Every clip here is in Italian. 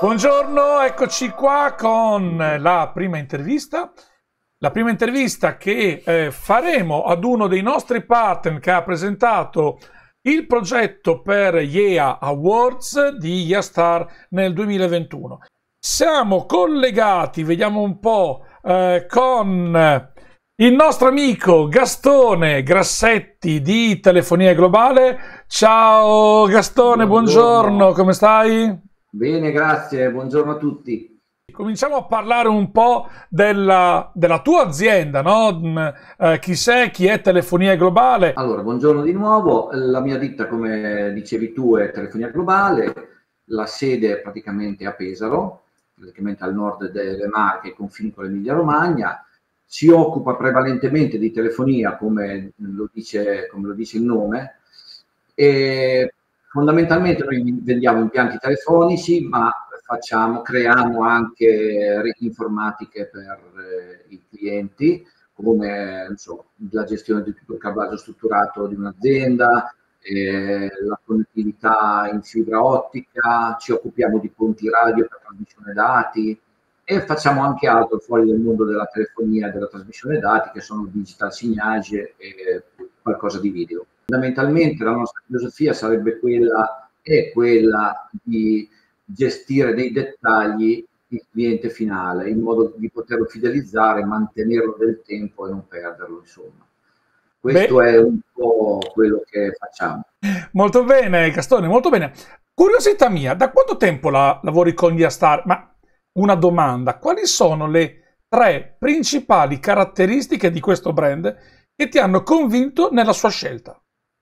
Buongiorno, eccoci qua con la prima intervista. La prima intervista che faremo ad uno dei nostri partner che ha presentato il progetto per YEA Awards di YEASTAR nel 2021. Siamo collegati, vediamo un po', con il nostro amico Gastone Grassetti di Telefonia Globale. Ciao Gastone, buongiorno, come stai? Bene, grazie, buongiorno a tutti. Cominciamo a parlare un po' della tua azienda, no? Chi sei, chi è Telefonia Globale? Allora, buongiorno di nuovo. La mia ditta, come dicevi tu, è Telefonia Globale. La sede è praticamente a Pesaro, praticamente al nord delle Marche, confini con l'Emilia-Romagna. Si occupa prevalentemente di telefonia, come lo dice il nome, e fondamentalmente noi vendiamo impianti telefonici, ma creiamo anche reti informatiche per i clienti, come non so, la gestione di tutto il cablaggio strutturato di un'azienda, la connettività in fibra ottica, ci occupiamo di ponti radio per trasmissione dati e facciamo anche altro fuori del mondo della telefonia e della trasmissione dati, che sono digital signage e qualcosa di video. Fondamentalmente la nostra filosofia sarebbe quella di gestire nei dettagli il cliente finale, in modo di poterlo fidelizzare, mantenerlo nel tempo e non perderlo, insomma. Questo è un po' quello che facciamo. Molto bene, Gastone, molto bene. Curiosità mia, da quanto tempo lavori con YEASTAR? Ma una domanda, quali sono le 3 principali caratteristiche di questo brand che ti hanno convinto nella sua scelta?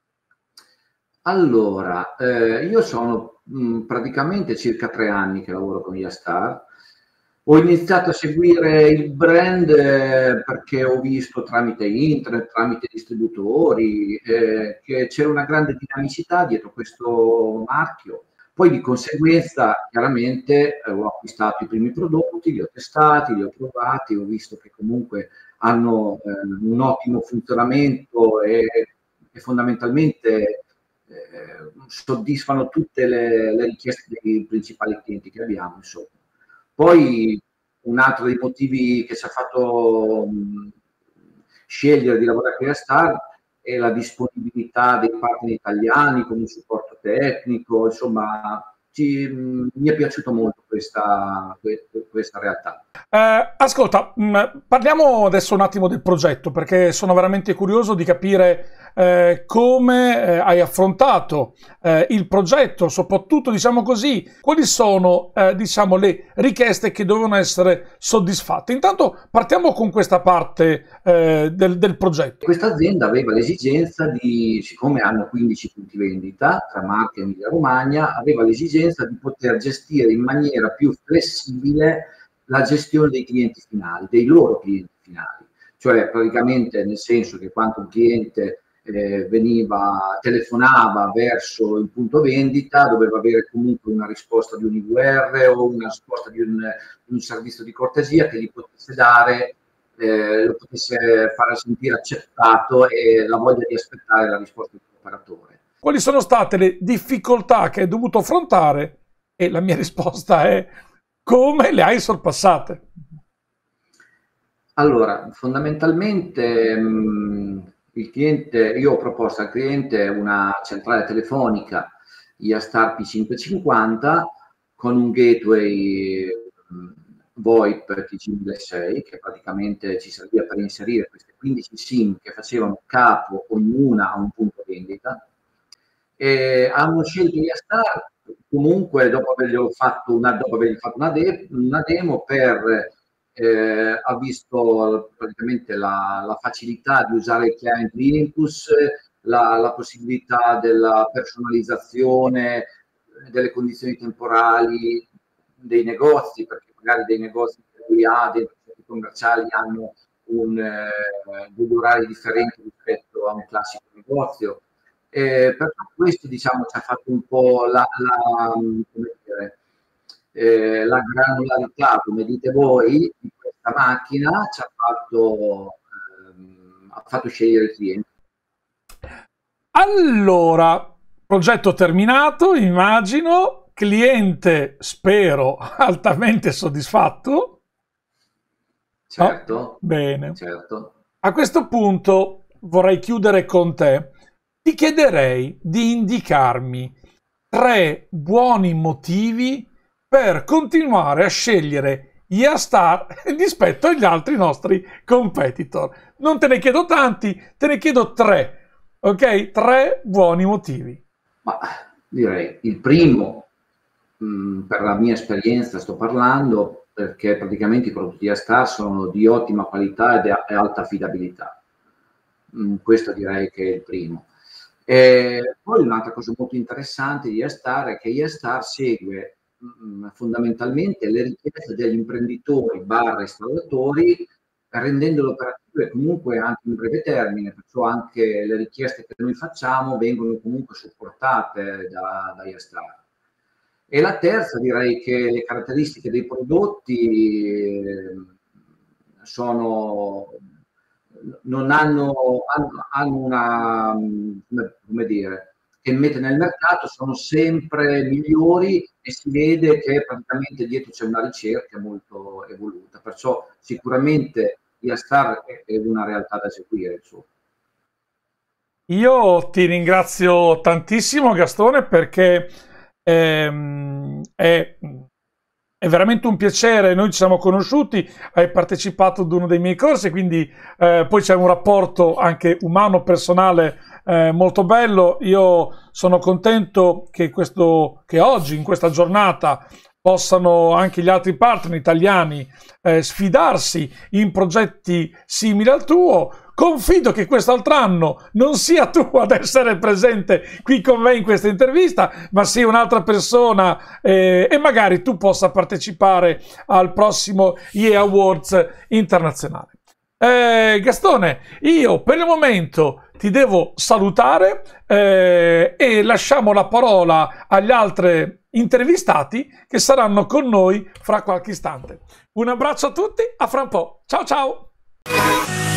Allora, io sono praticamente circa 3 anni che lavoro con YEASTAR. Ho iniziato a seguire il brand perché ho visto tramite internet, tramite distributori, che c'era una grande dinamicità dietro questo marchio. Poi di conseguenza chiaramente ho acquistato i primi prodotti, li ho testati, li ho provati, ho visto che comunque hanno un ottimo funzionamento e fondamentalmente soddisfano tutte le richieste dei principali clienti che abbiamo, insomma. Poi un altro dei motivi che ci ha fatto scegliere di lavorare con YEASTAR è la disponibilità dei partner italiani con un supporto tecnico, insomma mi è piaciuto molto questa realtà. Ascolta, parliamo adesso un attimo del progetto, perché sono veramente curioso di capire come hai affrontato il progetto, soprattutto, diciamo così, quali sono, diciamo, le richieste che dovevano essere soddisfatte. Intanto partiamo con questa parte del progetto. Questa azienda aveva l'esigenza di, siccome hanno 15 punti vendita tra Marche e Emilia Romagna, aveva l'esigenza di poter gestire in maniera più flessibile la gestione dei clienti finali, dei loro clienti finali. Cioè praticamente nel senso che quando un cliente telefonava verso il punto vendita, doveva avere comunque una risposta di un IVR o una risposta di un servizio di cortesia che gli potesse dare, lo potesse fare sentire accettato e la voglia di aspettare la risposta dell'operatore. Quali sono state le difficoltà che hai dovuto affrontare? E la mia risposta è: come le hai sorpassate? Allora, fondamentalmente il cliente, io ho proposto al cliente una centrale telefonica YEASTAR P550 con un gateway VoIP TG1006 che praticamente ci serviva per inserire queste 15 SIM che facevano capo ognuna a un punto vendita. E hanno scelto YEASTAR comunque dopo avergli fatto una demo ha visto praticamente la facilità di usare il client Linux, la possibilità della personalizzazione delle condizioni temporali dei negozi, perché magari dei negozi che lui ha, dei centri commerciali hanno degli orari differenti rispetto a un classico negozio. Per questo diciamo ci ha fatto un po' come dire, la granularità, come dite voi, di questa macchina ci ha fatto scegliere il cliente. Allora, progetto terminato, immagino. cliente, spero, altamente soddisfatto. Certo. Oh, bene. Certo. A questo punto vorrei chiudere con te. Ti chiederei di indicarmi 3 buoni motivi per continuare a scegliere YaStar rispetto agli altri nostri competitor. Non te ne chiedo tanti, te ne chiedo 3. Ok? 3 buoni motivi. Ma direi il primo, per la mia esperienza sto parlando, perché praticamente i prodotti YaStar sono di ottima qualità e alta affidabilità. Questo direi che è il primo. E poi un'altra cosa molto interessante di YaStar è che YaStar segue fondamentalmente le richieste degli imprenditori / installatori, rendendo le operative comunque anche in breve termine, perciò anche le richieste che noi facciamo vengono comunque supportate da YaStar. E la terza, direi che le caratteristiche dei prodotti non hanno una, come dire, che mette nel mercato, sono sempre migliori e si vede che praticamente dietro c'è una ricerca molto evoluta, perciò sicuramente YaStar è una realtà da seguire, insomma. Io ti ringrazio tantissimo, Gastone, perché è veramente un piacere. Noi ci siamo conosciuti, hai partecipato ad uno dei miei corsi, quindi poi c'è un rapporto anche umano, personale molto bello. Io sono contento che oggi, in questa giornata, possano anche gli altri partner italiani sfidarsi in progetti simili al tuo. Confido che quest'altro anno non sia tu ad essere presente qui con me in questa intervista, ma sia un'altra persona e magari tu possa partecipare al prossimo YEA Awards internazionale. Gastone, io per il momento ti devo salutare e lasciamo la parola agli altri intervistati che saranno con noi fra qualche istante. Un abbraccio a tutti, a fra un po'. Ciao ciao!